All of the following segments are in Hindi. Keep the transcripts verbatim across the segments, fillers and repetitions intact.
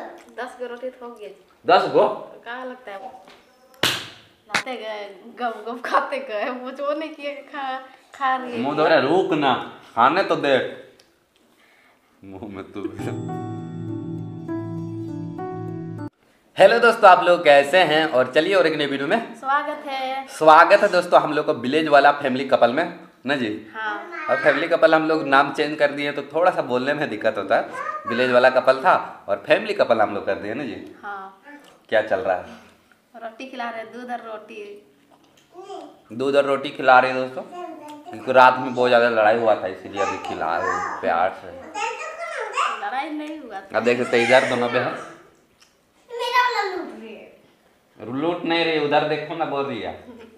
दस गो रोटी तो हो गए। दस गो क्या लगता है वो लाते गए गप गप खाते गए वो जो नहीं किए खा खा रही है। मुँह धो रहा, रुक ना, खाने तो देख मुँह में तू। हेलो दोस्तों, आप लोग कैसे हैं? और चलिए और एक नई वीडियो में स्वागत है। स्वागत है दोस्तों हम लोग को विलेज वाला फैमिली कपल में ना जी। हाँ। और फैमिली कपल हम लोग नाम चेंज कर दिए तो थोड़ा सा बोलने में दिक्कत होता है। विलेज वाला कपल था और फैमिली कपल हम लोग कर दिए ना जी। हाँ। क्या चल रहा है? रोटी खिला रहे, दूध और रोटी। दूध और रोटी खिला रहे दोस्तों, क्योंकि रात में बहुत ज्यादा लड़ाई हुआ था इसीलिए अभी खिला रहे प्यार से। लड़ाई नहीं हुआ था। अब देख सकते इधर दोनों पे है, लूट नहीं रही, उधर देखो ना बोल रही है।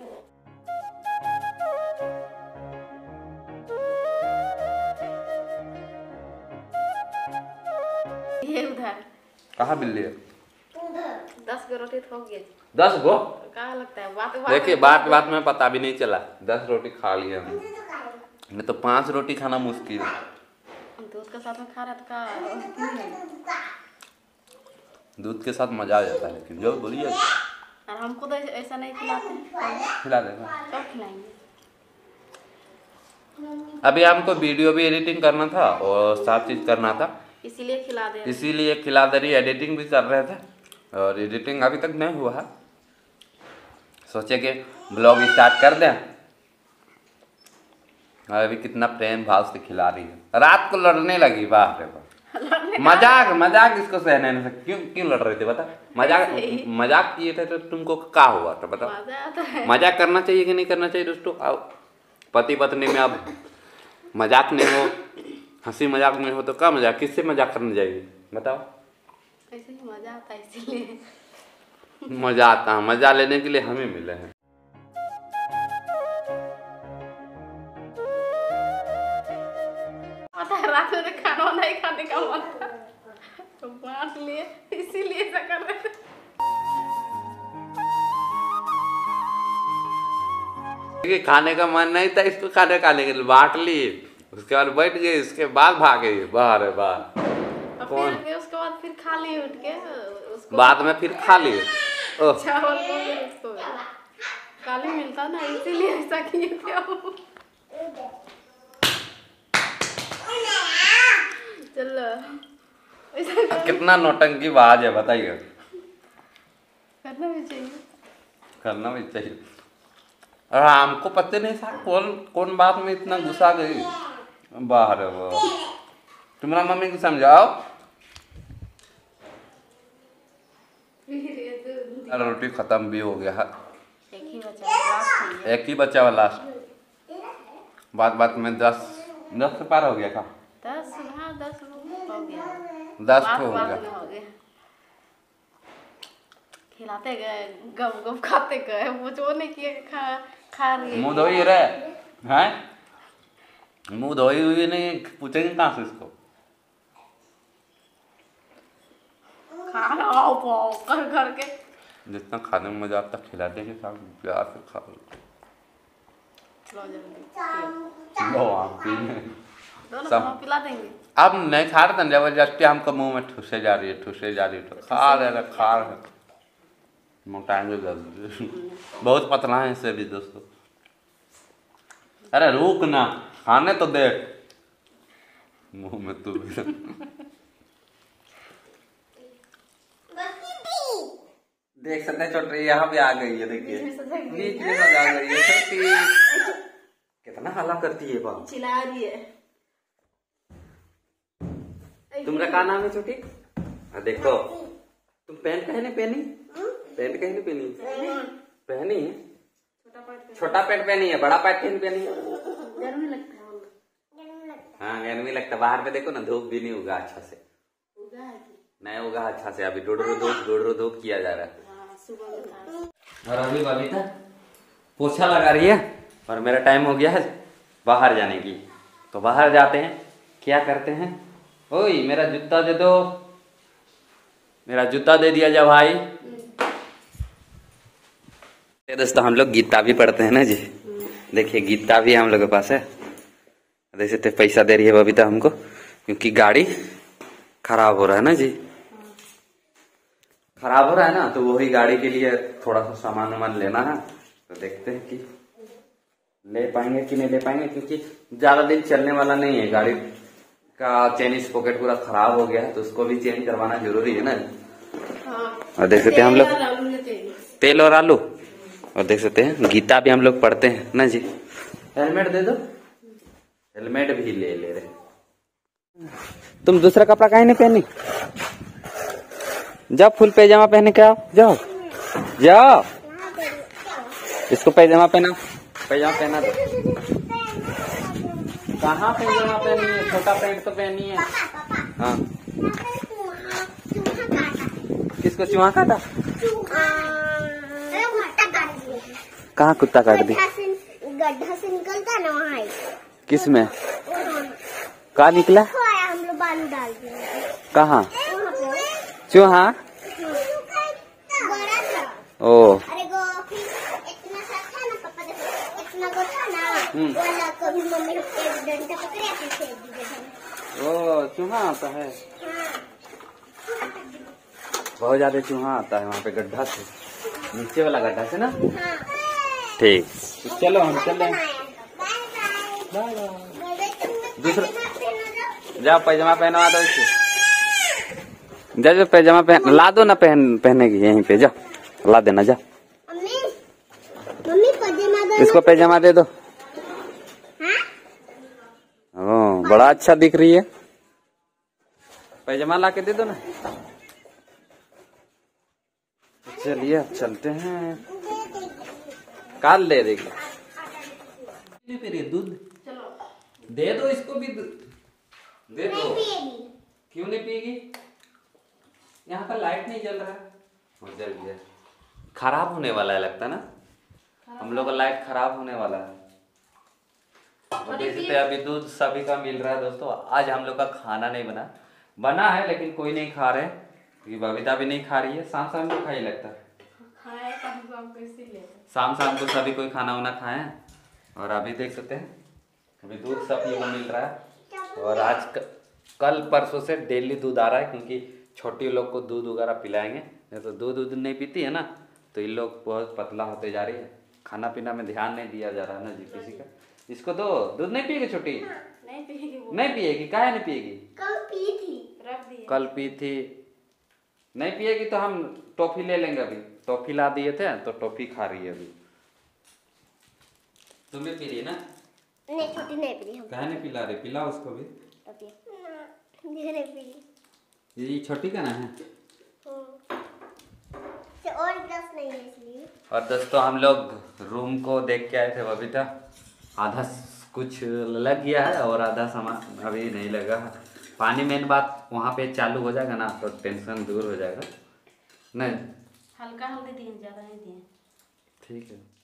ये उधर कहाँ बिल्ली है? दस गो रोटी तो हो गए। दस गो क्या लगता है बात बात देखिए, बात बात में पता भी नहीं चला, दस रोटी खा लिया हमने। मैं तो पांच रोटी खाना मुश्किल है। दूध के साथ में खा रहा तो का दूध के साथ मजा आ जाता है, लेकिन जो बोलिए और हमको तो ऐसा नहीं खिलाते हैं। खिला देगा। कब खिलाएंगे? अभी हमको वीडियो भी एडिटिंग करना था और सब चीज करना था, इसीलिए खिला दे। इसीलिए खिला दे रही। एडिटिंग भी कर रहे थे और एडिटिंग अभी तक नहीं हुआ है। सोचे कि ब्लॉग स्टार्ट कर दें। अभी कितना प्रेम भाव से खिला रही है। रात को लड़ने लगी, वाह रे वाह। मजाक मजाक इसको सहने नहीं सकती। क्यों क्यों लड़ रहे थे बता? मजाक मजाक किए थे तो तुमको क्या हुआ था बता? मजाक करना चाहिए कि नहीं करना चाहिए दोस्तों? आओ, पति पत्नी में अब मजाक नहीं हो, हंसी मजाक में हो तो क्या मजाक, किससे मजाक करने जाएगी बताओ? ऐसे ही मजा आता है, इसीलिए मजा आता है। मजा लेने के लिए हमें मिले हैं। पता है रात में खाना नहीं खाने का मन था तो बांट लिए, इसीलिए ऐसा कर रहे थे। खाने का मन नहीं था इसको, खाने खाने के लिए बांट लिए, उसके बाद बैठ गए, उसके बाद भागे बाहर है बाहर। कौन? उसके बाद फिर खा लिए उठ के उसको, बाद में फिर खा लिए। चावल को फिर उसको काली मिलता ना, इसीलिए ऐसा किए थे। चलो कितना नौटंकी बाज है बताइए। करना भी चाहिए, करना भी चाहिए। और हमको पता नहीं था कौन कौन बात में इतना गुस्सा गई बाहर। वो तुम्हारा मम्मी को समझाओ। रोटी खत्म भी हो गया है, एक ही बचा एक ही बचा वाला लास्ट। बात बात में दस दस से पार हो गया था। दस हाँ दस हो गया, दस तो हो गया। खिलाते गए गप गप खाते गए वो जो नहीं किए खा खा रही है। मुँह धोई रहे हैं, मुँह धोई हुई नहीं, पूछेंगे कहाँ से इसको? खाना आओ पाओ कर कर के जितना खाने में मजा आता खिलाते के साथ प्यार से खा लो। लो जल्दी लो आप पी दोनों सब पिला देंगे। अब नहीं खा रहे थे, जबरदस्ती हमको मुंह में ठुसे जा रही है, ठुसे जा रही है। तो खा रहे खा रहे मोटाएंगे जल्दी। बहुत पतला है इससे भी दोस्तों। अरे रुक ना, खाने तो देख मुंह में तू। देख सकते हैं छोटी यहाँ पे आ गई है, देखिए बीच में आ गई है छोटी। कितना हल्ला करती है बाप, चिल्ला रही है। तुम्हारा क्या नाम है छोटी? देखो तुम पैंट कहीं नहीं पहनी, पैंट कहीं नहीं पहनी पहनी है, छोटा पैंट पहनी है, बड़ा पैंट कहीं पहनी है। गर्मी लगता है। हाँ गर्मी लगता है। बाहर पे देखो ना, धूप भी नहीं उगा अच्छा से, उगा है नहीं उगा अच्छा से। अभी डोडरो धूप डोडरो धूप किया जा रहा है। और अभी बबीता पोछा लगा रही है और मेरा टाइम हो गया है बाहर जाने की। तो बाहर जाते हैं, क्या करते हैं? ओए मेरा जूता दे दो, मेरा जूता दे दिया जा भाई। दोस्तों हम लोग गीता भी पढ़ते हैं ना जी। देखिए गीता भी हम लोग के पास है। जैसे तो पैसा दे रही है बबीता हमको, क्योंकि गाड़ी खराब हो रहा है ना जी। खराब हो रहा है ना, तो वही गाड़ी के लिए थोड़ा सा सामान वामान लेना है। तो देखते हैं कि ले पाएंगे कि नहीं ले पाएंगे, क्योंकि ज्यादा दिन चलने वाला नहीं है। गाड़ी का चेन स्पॉकेट पूरा खराब हो गया है, तो उसको भी चेंज करवाना जरूरी है ना। हाँ। और देख सकते हैं हम लोग तेल और आलू, और देख सकते हैं गीता भी हम लोग पढ़ते हैं ना जी। हेलमेट दे दो, हेलमेट भी ले ले रहे। तुम दूसरा कपड़ा काहे नहीं पहनी? जाओ फुल पैजामा पहने के आओ, जाओ जाओ। इसको पैजामा पहना, पैजामा पहना दो। कहाँ पैजामा पहनी है? छोटा पैंट तो पहनी है। हाँ, किसको चूहा काटा? कहाँ कुत्ता काट दी? गड्ढा से निकलता ना वहाँ। किस में? कहाँ निकला? हम लोग बालू डाल दिए। कहाँ? चूहा? ओ, अरे गो इतना सा था ना पापा, इतना गो था ना वाला, कभी मम्मी एक डंडा पकड़े आके फेंक दिए। ओ चूहा आता है। बहुत ज्यादा चूहा आता है वहाँ पे गड्ढा से, नीचे वाला गड्ढा से ना। ठीक, तो चलो हम चले। दूसरा जाओ पैजामा पहनवा दो इसे। जा जो पैजामा पहन ला दो ना, पहन पहनेगी यहीं पे, जाओ ला देना, जा। मम्मी मम्मी पैजामा दो, इसको पैजामा दे दो। ओ बड़ा अच्छा दिख रही है, पैजामा ला के दे दो ना। चलिए चलते हैं, काल ले देगी। दूध दे दो, इसको भी दे दो। क्यों नहीं पिएगी? यहाँ पर लाइट नहीं जल रहा है। जल गया, खराब होने वाला है लगता है ना, हम लोग का लाइट खराब होने वाला है। देखते अभी दूध सभी का मिल रहा है दोस्तों। आज हम लोग का खाना नहीं बना बना है, लेकिन कोई नहीं खा रहे, क्योंकि बबीता भी नहीं खा रही है। शाम शाम को खाई लगता है, शाम शाम को सभी कोई खाना वाना खाए। और अभी देख सकते हैं अभी दूध सभी को मिल रहा है। और आज क, कल परसों से डेली दूध आ रहा है, क्योंकि छोटी लोग को दूध वगैरह पिलाएंगे। नहीं तो दूध दूध नहीं पीती है ना, तो इन लोग बहुत पतला होते जा रही है। खाना पीना में ध्यान नहीं दिया जा रहा है ना जी किसी का। इसको दो, दूध नहीं पिएगी छोटी? नहीं पिएगी वो। नहीं पिएगी, काहे नहीं पिएगी? कल पी थी, रख दी। कल पी थी, नहीं पिएगी तो हम टॉफी ले लेंगे। अभी टॉफी ला दिए थे तो टॉफी खा रही है अभी। तुम भी पी रही है ना? नहीं छोटी नहीं पी हम। काहे नहीं पिला रहे? पिला उसको भी। नहीं पी। ये छोटी का ना है और दस नहीं है इसलिए। और दोस्तों हम लोग रूम को देख के आए थे बबीता, आधा कुछ लग गया है और आधा सामान अभी नहीं लगा। पानी मेन बात वहाँ पे चालू हो जाएगा ना, तो टेंशन दूर हो जाएगा। नहीं हल्का हल्दी दिए, ज्यादा नहीं दिए। ठीक है।